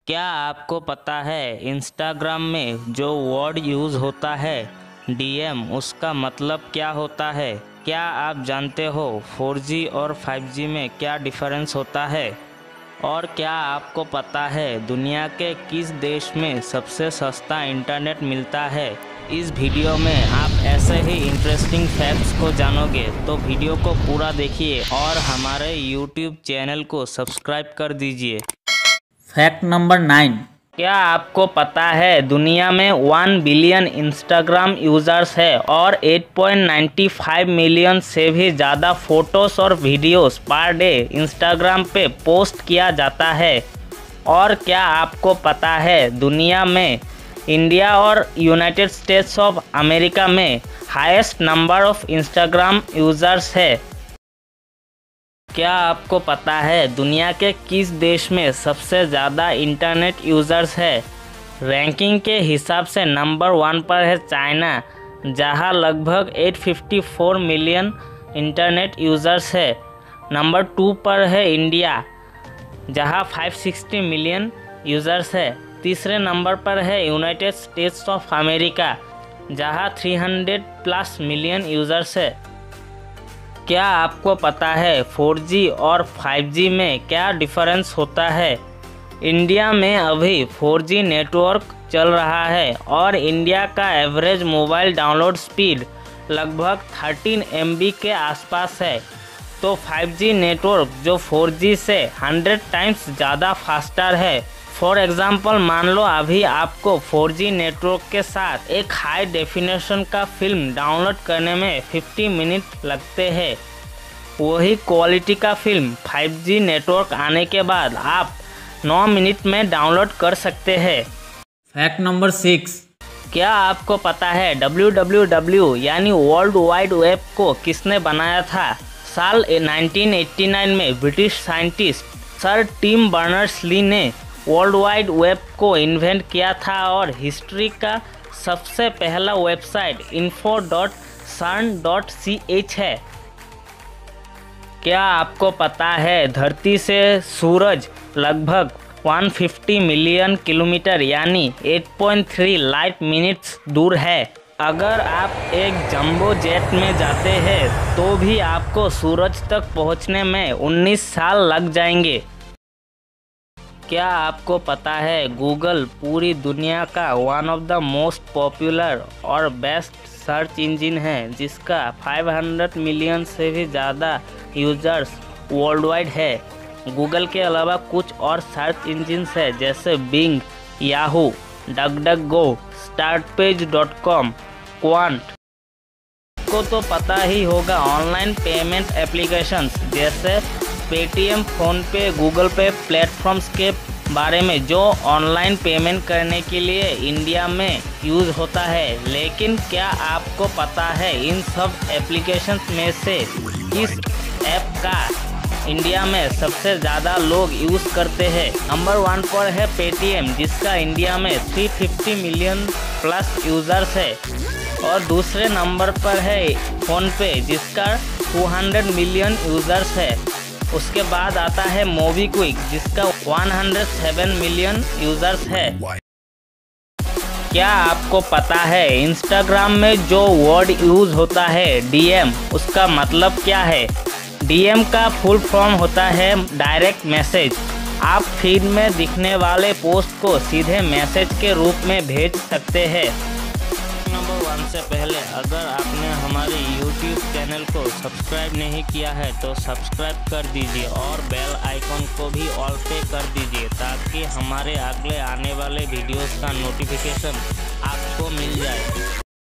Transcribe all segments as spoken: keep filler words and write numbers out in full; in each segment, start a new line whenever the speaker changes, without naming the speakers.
क्या आपको पता है इंस्टाग्राम में जो वर्ड यूज़ होता है डीएम, उसका मतलब क्या होता है? क्या आप जानते हो फोर जी और फाइव जी में क्या डिफरेंस होता है? और क्या आपको पता है दुनिया के किस देश में सबसे सस्ता इंटरनेट मिलता है? इस वीडियो में आप ऐसे ही इंटरेस्टिंग फैक्ट्स को जानोगे, तो वीडियो को पूरा देखिए और हमारे यूट्यूब चैनल को सब्सक्राइब कर दीजिए।
Fact number nine.
क्या आपको पता है दुनिया में वन बिलियन इंस्टाग्राम यूज़र्स है और eight point nine five million से भी ज़्यादा फ़ोटोज़ और वीडियोस पर डे इंस्टाग्राम पे पोस्ट किया जाता है? और क्या आपको पता है दुनिया में इंडिया और यूनाइटेड स्टेट्स ऑफ अमेरिका में highest number of Instagram users है? क्या आपको पता है दुनिया के किस देश में सबसे ज़्यादा इंटरनेट यूज़र्स है? रैंकिंग के हिसाब से नंबर वन पर है चाइना, जहां लगभग आठ सौ चौवन मिलियन इंटरनेट यूज़र्स है। नंबर टू पर है इंडिया, जहां पाँच सौ साठ मिलियन यूज़र्स है। तीसरे नंबर पर है यूनाइटेड स्टेट्स ऑफ अमेरिका, जहां तीन सौ प्लस मिलियन यूज़र्स है। क्या आपको पता है फोर जी और फाइव जी में क्या डिफरेंस होता है? इंडिया में अभी फोर जी नेटवर्क चल रहा है और इंडिया का एवरेज मोबाइल डाउनलोड स्पीड लगभग तेरह एम बी के आसपास है, तो फाइव जी नेटवर्क जो फोर जी से हंड्रेड टाइम्स ज़्यादा फास्टर है। फॉर एग्ज़ाम्पल, मान लो अभी आपको फोर जी नेटवर्क के साथ एक हाई डेफिनेशन का फिल्म डाउनलोड करने में पचास मिनट लगते हैं। वही क्वालिटी का फिल्म फाइव जी नेटवर्क आने के बाद आप नौ मिनट में डाउनलोड कर सकते हैं।
Fact number six.
क्या आपको पता है डब्ल्यू डब्ल्यू डब्ल्यू यानी वर्ल्ड वाइड वेब को किसने बनाया था? साल नाइनटीन एटी नाइन में British scientist sir Tim Berners Lee ने वर्ल्ड वाइड वेब को इन्वेंट किया था और हिस्ट्री का सबसे पहला website info dot CERN dot C H है। क्या आपको पता है धरती से सूरज लगभग एक सौ पचास मिलियन किलोमीटर यानी आठ पॉइंट तीन लाइट मिनट्स दूर है? अगर आप एक जंबो जेट में जाते हैं तो भी आपको सूरज तक पहुंचने में उन्नीस साल लग जाएंगे। क्या आपको पता है गूगल पूरी दुनिया का one of the most popular और बेस्ट सर्च इंजन है, जिसका पाँच सौ मिलियन से भी ज़्यादा यूजर्स वर्ल्ड वाइड है? गूगल के अलावा कुछ और सर्च इंजन्स है जैसे Bing, Yahoo, DuckDuckGo, Startpage dot com, Qwant. को तो पता ही होगा ऑनलाइन पेमेंट एप्लीकेशंस जैसे Paytm, PhonePe, Google Pay platforms के बारे में, जो ऑनलाइन पेमेंट करने के लिए इंडिया में यूज़ होता है। लेकिन क्या आपको पता है इन सब एप्लीकेशंस में से किस ऐप का इंडिया में सबसे ज़्यादा लोग यूज़ करते हैं? नंबर वन पर है पेटीएम, जिसका इंडिया में तीन सौ पचास मिलियन प्लस यूज़र्स है, और दूसरे नंबर पर है फ़ोनपे, जिसका दो सौ मिलियन यूज़र्स है। उसके बाद आता है मोबीक्विक, जिसका एक सौ सात मिलियन यूज़र्स है। क्या आपको पता है इंस्टाग्राम में जो वर्ड यूज़ होता है डीएम, उसका मतलब क्या है? डीएम का फुल फॉर्म होता है डायरेक्ट मैसेज। आप फीड में दिखने वाले पोस्ट को सीधे मैसेज के रूप में भेज सकते हैं। नंबर वन से पहले अगर आपने हमारे यूट्यूब चैनल को सब्सक्राइब नहीं किया है तो सब्सक्राइब कर दीजिए और बेल आइकॉन को भी ऑल पे कर दीजिए, ताकि हमारे अगले आने वाले वीडियोस का नोटिफिकेशन आपको मिल जाए।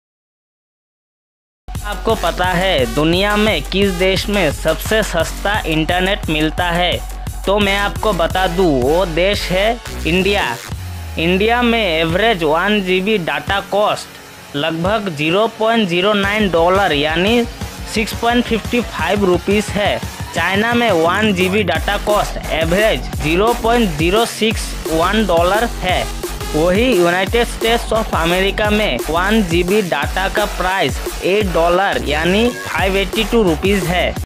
आपको पता है दुनिया में किस देश में सबसे सस्ता इंटरनेट मिलता है? तो मैं आपको बता दूं, वो देश है इंडिया। इंडिया में average one G B data cost लगभग zero point zero nine dollar यानी six point five five rupees है। चाइना में one G B data cost average zero point zero six one dollar है। वही United States of America में one G B data का price eight dollar यानी five eighty two rupees है।